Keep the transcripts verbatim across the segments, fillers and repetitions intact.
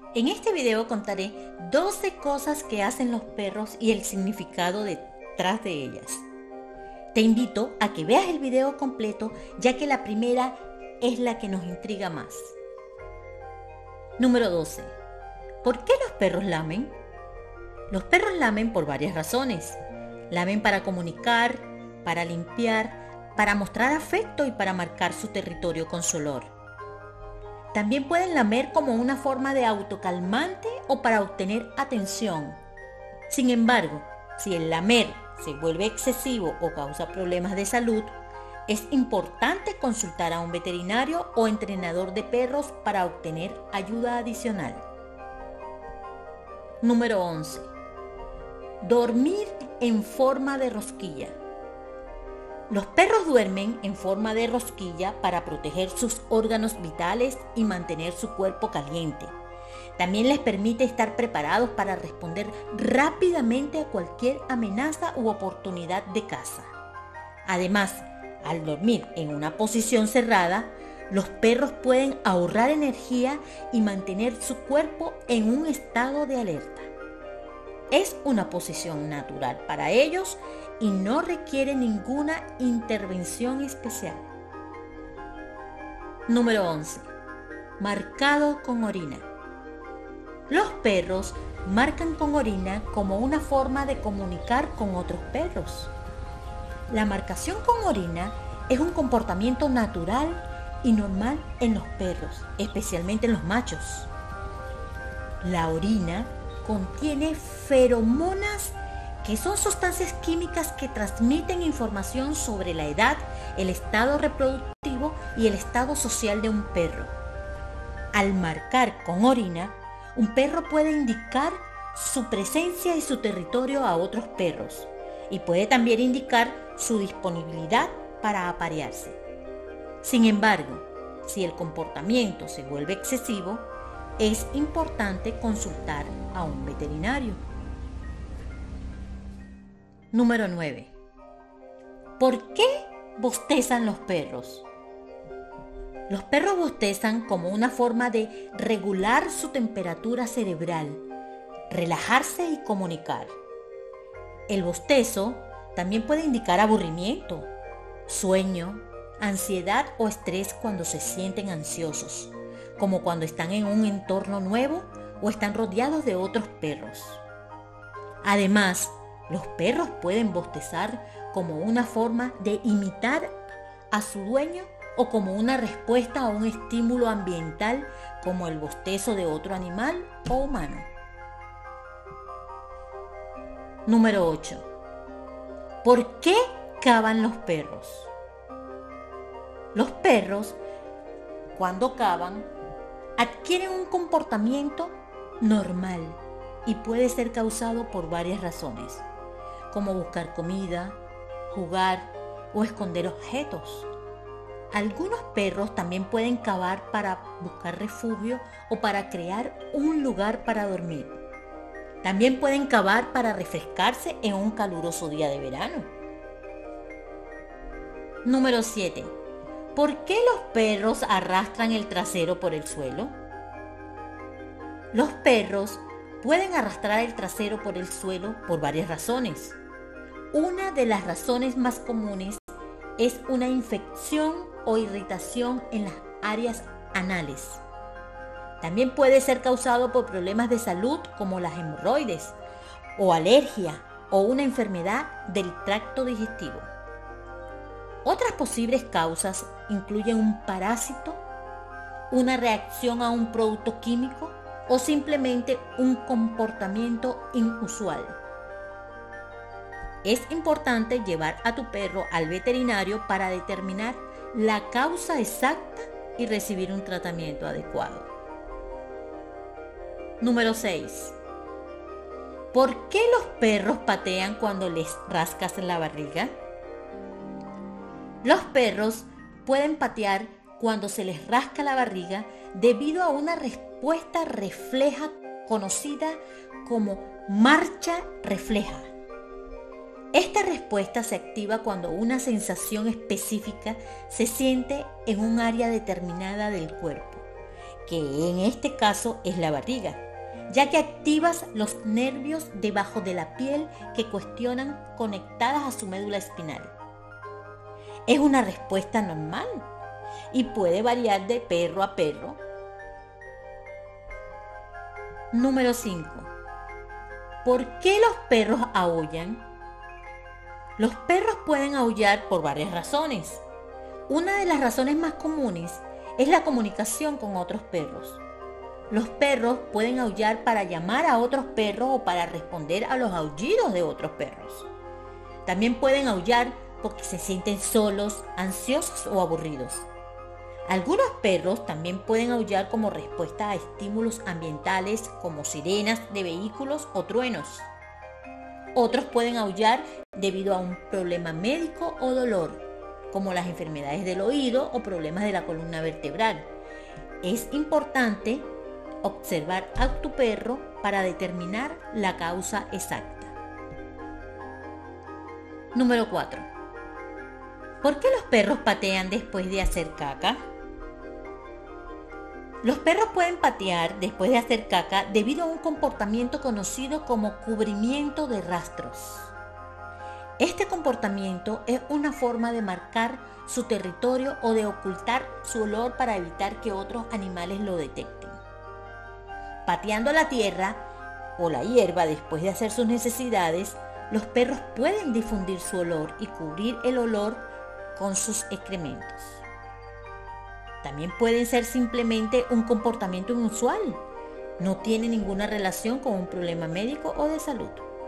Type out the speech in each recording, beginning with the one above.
En este video contaré doce cosas que hacen los perros y el significado detrás de ellas. Te invito a que veas el video completo, ya que la primera es la que nos intriga más. Número doce. ¿Por qué los perros lamen? Los perros lamen por varias razones. Lamen para comunicar, para limpiar, para mostrar afecto y para marcar su territorio con su olor. También pueden lamer como una forma de autocalmante o para obtener atención. Sin embargo, si el lamer se vuelve excesivo o causa problemas de salud, es importante consultar a un veterinario o entrenador de perros para obtener ayuda adicional. Número once. Dormir en forma de rosquilla. Los perros duermen en forma de rosquilla para proteger sus órganos vitales y mantener su cuerpo caliente. También les permite estar preparados para responder rápidamente a cualquier amenaza u oportunidad de caza. Además, al dormir en una posición cerrada, los perros pueden ahorrar energía y mantener su cuerpo en un estado de alerta. Es una posición natural para ellos y no requiere ninguna intervención especial. Número once. Marcado con orina. Los perros marcan con orina como una forma de comunicar con otros perros. La marcación con orina es un comportamiento natural y normal en los perros, especialmente en los machos. La orina contiene feromonas, que son sustancias químicas que transmiten información sobre la edad, el estado reproductivo y el estado social de un perro. Al marcar con orina, un perro puede indicar su presencia y su territorio a otros perros y puede también indicar su disponibilidad para aparearse. Sin embargo, si el comportamiento se vuelve excesivo, es importante consultar a un veterinario. Número nueve. ¿Por qué bostezan los perros? Los perros bostezan como una forma de regular su temperatura cerebral, relajarse y comunicar. El bostezo también puede indicar aburrimiento, sueño, ansiedad o estrés cuando se sienten ansiosos, como cuando están en un entorno nuevo o están rodeados de otros perros. Además, los perros pueden bostezar como una forma de imitar a su dueño o como una respuesta a un estímulo ambiental como el bostezo de otro animal o humano. Número ocho. ¿Por qué cavan los perros? Los perros, cuando cavan, adquieren un comportamiento normal y puede ser causado por varias razones, como buscar comida, jugar o esconder objetos. Algunos perros también pueden cavar para buscar refugio o para crear un lugar para dormir. También pueden cavar para refrescarse en un caluroso día de verano. Número siete. ¿Por qué los perros arrastran el trasero por el suelo? Los perros pueden arrastrar el trasero por el suelo por varias razones. Una de las razones más comunes es una infección o irritación en las áreas anales. También puede ser causado por problemas de salud como las hemorroides o alergia o una enfermedad del tracto digestivo. Otras posibles causas incluyen un parásito, una reacción a un producto químico o simplemente un comportamiento inusual. Es importante llevar a tu perro al veterinario para determinar la causa exacta y recibir un tratamiento adecuado. Número seis. ¿Por qué los perros patean cuando les rascas la barriga? Los perros pueden patear cuando se les rasca la barriga debido a una respuesta refleja conocida como marcha refleja. Esta respuesta se activa cuando una sensación específica se siente en un área determinada del cuerpo, que en este caso es la barriga, ya que activas los nervios debajo de la piel que cuestionan conectadas a su médula espinal. Es una respuesta normal y puede variar de perro a perro. Número cinco. ¿Por qué los perros aúllan? Los perros pueden aullar por varias razones. Una de las razones más comunes es la comunicación con otros perros. Los perros pueden aullar para llamar a otros perros o para responder a los aullidos de otros perros. También pueden aullar porque se sienten solos, ansiosos o aburridos. Algunos perros también pueden aullar como respuesta a estímulos ambientales como sirenas de vehículos o truenos. Otros pueden aullar debido a un problema médico o dolor, como las enfermedades del oído o problemas de la columna vertebral. Es importante observar a tu perro para determinar la causa exacta. Número cuatro. ¿Por qué los perros patean después de hacer caca? Los perros pueden patear después de hacer caca debido a un comportamiento conocido como cubrimiento de rastros. Este comportamiento es una forma de marcar su territorio o de ocultar su olor para evitar que otros animales lo detecten. Pateando la tierra o la hierba después de hacer sus necesidades, los perros pueden difundir su olor y cubrir el olor con sus excrementos. También pueden ser simplemente un comportamiento inusual. No tiene ninguna relación con un problema médico o de salud.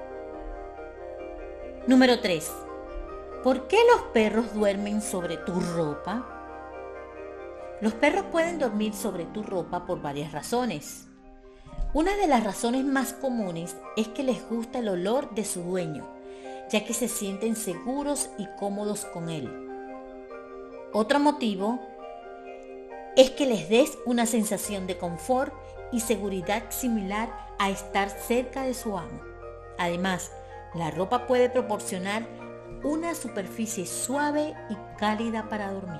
Número tres. ¿Por qué los perros duermen sobre tu ropa? Los perros pueden dormir sobre tu ropa por varias razones. Una de las razones más comunes es que les gusta el olor de su dueño, ya que se sienten seguros y cómodos con él. Otro motivo es que les des una sensación de confort y seguridad similar a estar cerca de su amo. Además, la ropa puede proporcionar una superficie suave y cálida para dormir.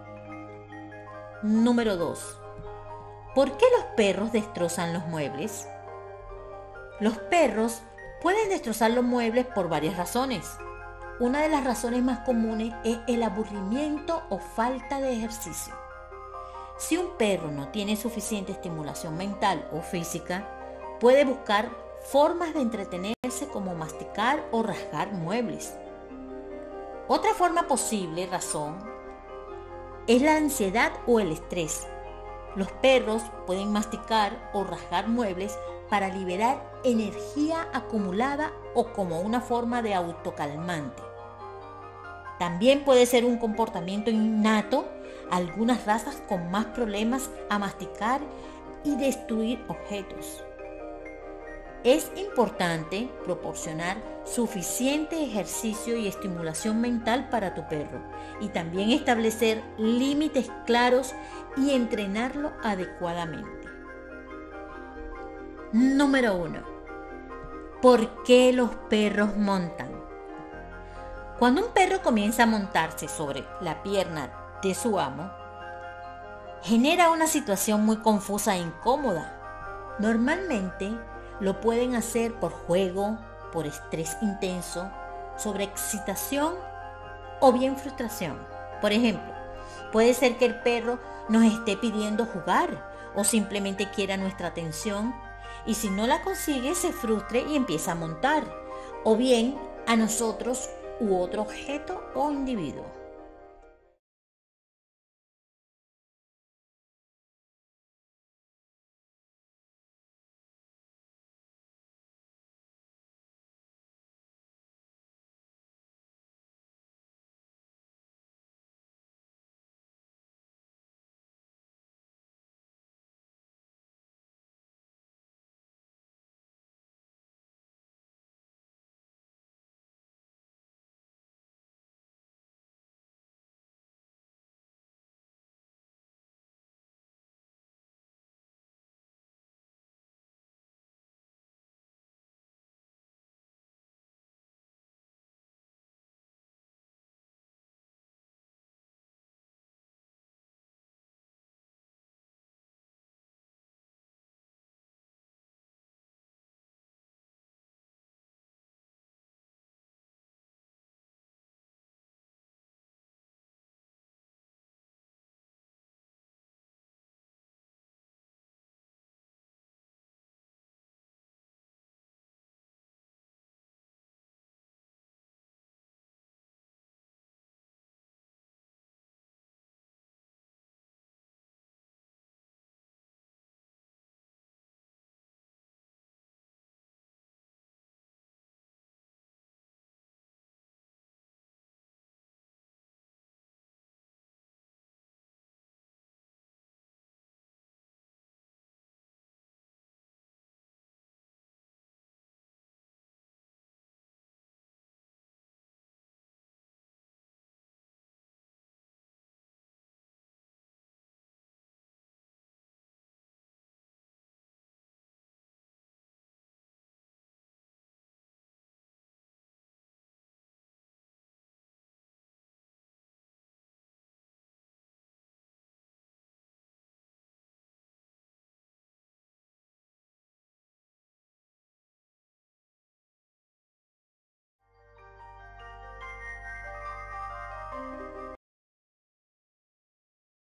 Número dos. ¿Por qué los perros destrozan los muebles? Los perros pueden destrozar los muebles por varias razones. Una de las razones más comunes es el aburrimiento o falta de ejercicio. Si un perro no tiene suficiente estimulación mental o física, puede buscar formas de entretenerse como masticar o rasgar muebles. Otra forma posible razón es la ansiedad o el estrés. Los perros pueden masticar o rasgar muebles para liberar energía acumulada o como una forma de autocalmante. También puede ser un comportamiento innato. Algunas razas con más problemas a masticar y destruir objetos. Es importante proporcionar suficiente ejercicio y estimulación mental para tu perro y también establecer límites claros y entrenarlo adecuadamente. Número uno. ¿Por qué los perros montan? Cuando un perro comienza a montarse sobre la pierna de su amo, genera una situación muy confusa e incómoda. Normalmente lo pueden hacer por juego, por estrés intenso, sobreexcitación o bien frustración. Por ejemplo, puede ser que el perro nos esté pidiendo jugar o simplemente quiera nuestra atención y si no la consigue se frustre y empieza a montar, o bien a nosotros u otro objeto o individuo.